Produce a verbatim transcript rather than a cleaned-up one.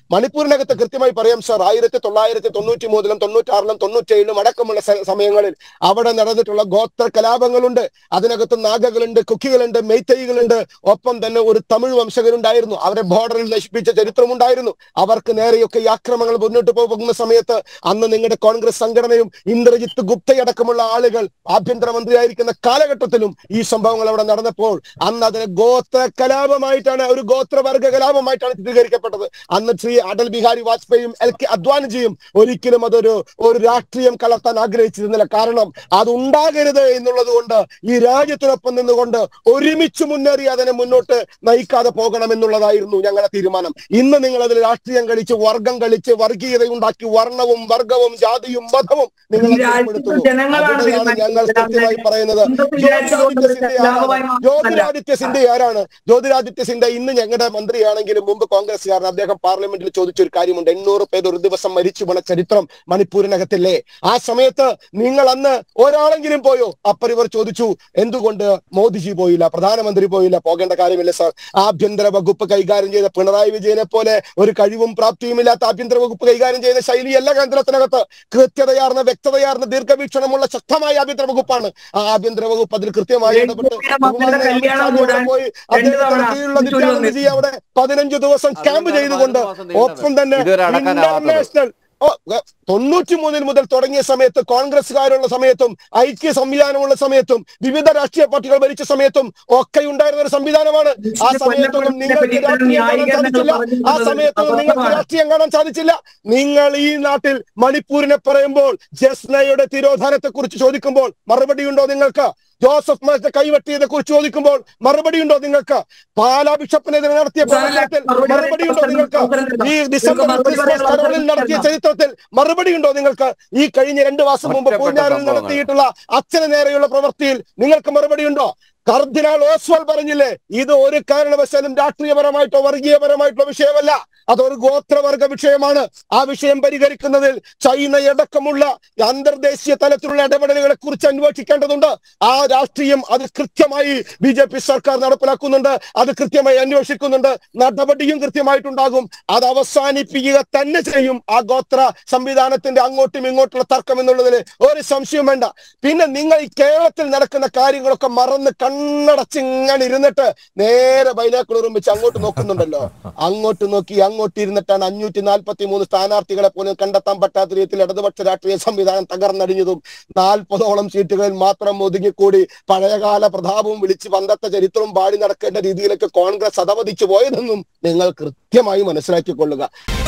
മണിപ്പൂരിനകത്ത് കൃത്യമായി പറയാം സാർ, ആയിരത്തി തൊള്ളായിരത്തി തൊണ്ണൂറ്റി മൂന്നിലും തൊണ്ണൂറ്റാറിലും തൊണ്ണൂറ്റേഴിലും അടക്കമുള്ള സമയങ്ങളിൽ അവിടെ നടന്നിട്ടുള്ള ഗോത്ര കലാപങ്ങളുണ്ട്. അതിനകത്ത് നാഗകളുണ്ട്, കുക്കികളുണ്ട്, മെയ്തൈകളുണ്ട്, ഒപ്പം തന്നെ ഒരു തമിഴ് വംശകരുണ്ടായിരുന്നു. അവരെ ബോർഡറിൽ നശിപ്പിച്ച ചരിത്രമുണ്ടായിരുന്നു. അവർക്ക് നേരെയൊക്കെ ഈ ആക്രമണങ്ങൾ മുന്നോട്ട് പോകുന്ന സമയത്ത് അന്ന് നിങ്ങളുടെ കോൺഗ്രസ് സംഘടനയും ഇന്ദ്രജിത്ത് ഗുപ്തയടക്കമുള്ള ആളുകൾ ആഭ്യന്തരമന്ത്രിയായിരിക്കുന്ന കാലഘട്ടത്തിലും ഈ സംഭവങ്ങൾ അവിടെ നടന്നപ്പോൾ അന്ന് അതിനെ ഗോത്ര കലാപമായിട്ടാണ്, ഒരു ഗോത്രവർഗ കലാപമായിട്ടാണ് ചിത്രീകരിക്കപ്പെട്ടത്. അന്ന് ശ്രീ അടൽ ബിഹാരി വാജ്പേയിയും എൽ കെ അദ്വാനിജിയും ഒരിക്കലും അതൊരു ഒരു രാഷ്ട്രീയം കലർത്താൻ ആഗ്രഹിച്ചിരുന്നില്ല. കാരണം അത് ഉണ്ടാകരുത് എന്നുള്ളത് കൊണ്ട് ഈ രാജ്യത്തിനൊപ്പം നിന്നുകൊണ്ട് ഒരുമിച്ച് മുന്നേറി അതിനെ മുന്നോട്ട് നയിക്കാതെ പോകണം എന്നുള്ളതായിരുന്നു ഞങ്ങളുടെ തീരുമാനം. ഇന്ന് നിങ്ങൾ അതിൽ രാഷ്ട്രീയം കളിച്ച്, വർഗം കളിച്ച്, വർഗീയത ഉണ്ടാക്കി വർണ്ണവും വർഗവും ജാതിയും മതവും നിങ്ങൾ ഞങ്ങൾ കൃത്യമായി പറയുന്നത്. ജ്യോതിരാദിത്യ സിന്ധ്യ ജ്യോതിരാദിത്യ സിന്ധ്യ ആരാണ്? ജ്യോതിരാദിത്യ സിന്ധ്യ ഇന്ന് ഞങ്ങളുടെ മന്ത്രിയാണെങ്കിലും മുമ്പ് കോൺഗ്രസ്സുകാരൻ. അദ്ദേഹം പാർലമെന്റിൽ ചോദിച്ചൊരു കാര്യമുണ്ട്, എണ്ണൂറ് പേർ ഒരു ദിവസം മരിച്ചു വീണ ചരിത്രം മണിപ്പൂരിനകത്തില്ലേ? ആ സമയത്ത് നിങ്ങൾ അന്ന് ഒരാളെങ്കിലും പോയോ? അപ്പോൾ ഇവർ ചോദിച്ചു, എന്തുകൊണ്ട് മോദിജി പോയില്ല, പ്രധാനമന്ത്രി പോയില്ല? പോകേണ്ട കാര്യമില്ല സാർ. ആഭ്യന്തര വകുപ്പ് കൈകാര്യം ചെയ്ത പിണറായി വിജയനെ പോലെ ഒരു കഴിവും പ്രാപ്തിയും ഇല്ലാത്ത ആഭ്യന്തര വകുപ്പ് കൈകാര്യം ചെയ്ത ശൈലിയല്ല കേന്ദ്രത്തിനകത്ത്. കൃത്യതയാർന്ന, വ്യക്തതയാർന്ന, ദീർഘവീക്ഷണമുള്ള ശക്തമായ ആഭ്യന്തര വകുപ്പാണ്. ആ ആഭ്യന്തര വകുപ്പ് അതിൽ കൃത്യമായി ഇടപെട്ട് പോയി അദ്ദേഹത്തിന്റെ അവിടെ പതിനഞ്ച് ദിവസം ക്യാമ്പ് ചെയ്തുകൊണ്ട് ഒപ്പം തന്നെ ഇന്റർനാഷണൽ തൊണ്ണൂറ്റി മൂന്നിൽ മുതൽ തുടങ്ങിയ സമയത്ത് കോൺഗ്രസ്സുകാരുള്ള സമയത്തും ഐക്യ സംവിധാനമുള്ള സമയത്തും വിവിധ രാഷ്ട്രീയ പാർട്ടികൾ ഭരിച്ച സമയത്തും ഒക്കെ ഉണ്ടായിരുന്ന ഒരു സംവിധാനമാണ്. ആ സമയത്തൊന്നും നിങ്ങൾക്ക് രാഷ്ട്രീയം കാണാൻ സാധിച്ചില്ല. ആ സമയത്തൊന്നും നിങ്ങൾക്ക് രാഷ്ട്രീയം കാണാൻ സാധിച്ചില്ല. നിങ്ങൾ ഈ നാട്ടിൽ മണിപ്പൂരിനെ പറയുമ്പോൾ, ജസ്നയുടെ തിരോധാനത്തെ കുറിച്ച് ചോദിക്കുമ്പോൾ മറുപടി ഉണ്ടോ നിങ്ങൾക്ക്? ജോസഫ് മാസ്റ്റർ കൈവെട്ടിയതെ കുറിച്ച് ചോദിക്കുമ്പോൾ മറുപടി ഉണ്ടോ നിങ്ങൾക്ക്? പാലാ ബിഷപ്പിനെതിരെ നടത്തിയ പ്രവർത്തനത്തിൽ മറുപടി ഉണ്ടോ നിങ്ങൾക്ക്? ഈ ഡിസംബർ നടത്തിയ ചരിത്രത്തിൽ മറുപടി ഉണ്ടോ നിങ്ങൾക്ക്? ഈ കഴിഞ്ഞ രണ്ടു മാസം മുമ്പ് പൂഞ്ഞാറിൽ നടത്തിയിട്ടുള്ള അച്ഛന് നേരെയുള്ള പ്രവൃത്തിയിൽ നിങ്ങൾക്ക് മറുപടി ഉണ്ടോ? കർദിനാൾ ഓസ്വാൾ പറഞ്ഞില്ലേ, ഇത് ഒരു കാരണവശാലും രാഷ്ട്രീയപരമായിട്ടോ വർഗീയപരമായിട്ടോ വിഷയമല്ല, അതൊരു ഗോത്രവർഗ വിഷയമാണ്. ആ വിഷയം പരിഹരിക്കുന്നതിൽ ചൈനയടക്കമുള്ള അന്തർദേശീയ തലത്തിലുള്ള ഇടപെടലുകളെ കുറിച്ച് അന്വേഷിക്കേണ്ടതുണ്ട്. ആ രാഷ്ട്രീയം അത് കൃത്യമായി ബി ജെ പി സർക്കാർ നടപ്പിലാക്കുന്നുണ്ട്, അത് കൃത്യമായി അന്വേഷിക്കുന്നുണ്ട്, നടപടിയും കൃത്യമായിട്ടുണ്ടാകും. അത് അവസാനിപ്പിക്കുക തന്നെ ചെയ്യും ആ ഗോത്ര സംവിധാനത്തിന്റെ അങ്ങോട്ടും ഇങ്ങോട്ടുള്ള തർക്കം എന്നുള്ളതിൽ ഒരു സംശയം വേണ്ട. പിന്നെ നിങ്ങൾ ഈ കേരളത്തിൽ നടക്കുന്ന കാര്യങ്ങളൊക്കെ മറന്ന് കണ്ണടച്ചിങ്ങനെ ഇരുന്നിട്ട് നേരെ ബൈനാക്കുളറും വെച്ച് അങ്ങോട്ട് നോക്കുന്നുണ്ടല്ലോ. അങ്ങോട്ട് നോക്കി അങ്ങോട്ട് ഇരുന്നിട്ടാണ് അഞ്ഞൂറ്റി നാൽപ്പത്തി മൂന്ന് സ്ഥാനാർത്ഥികളെ പോലും കണ്ടെത്താൻ പറ്റാത്ത രീതിയിൽ ഇടതുപക്ഷ രാഷ്ട്രീയ സംവിധാനം തകർന്നടിഞ്ഞതും നാൽപ്പതോളം സീറ്റുകളിൽ മാത്രം ഒതുങ്ങിക്കൂടി പഴയകാല പ്രതാപവും വിളിച്ച് പണ്ടത്തെ ചരിത്രവും പാടി നടക്കേണ്ട രീതിയിലൊക്കെ കോൺഗ്രസ് അധപതിച്ചു പോയതെന്നും നിങ്ങൾ കൃത്യമായി മനസ്സിലാക്കിക്കൊള്ളുക.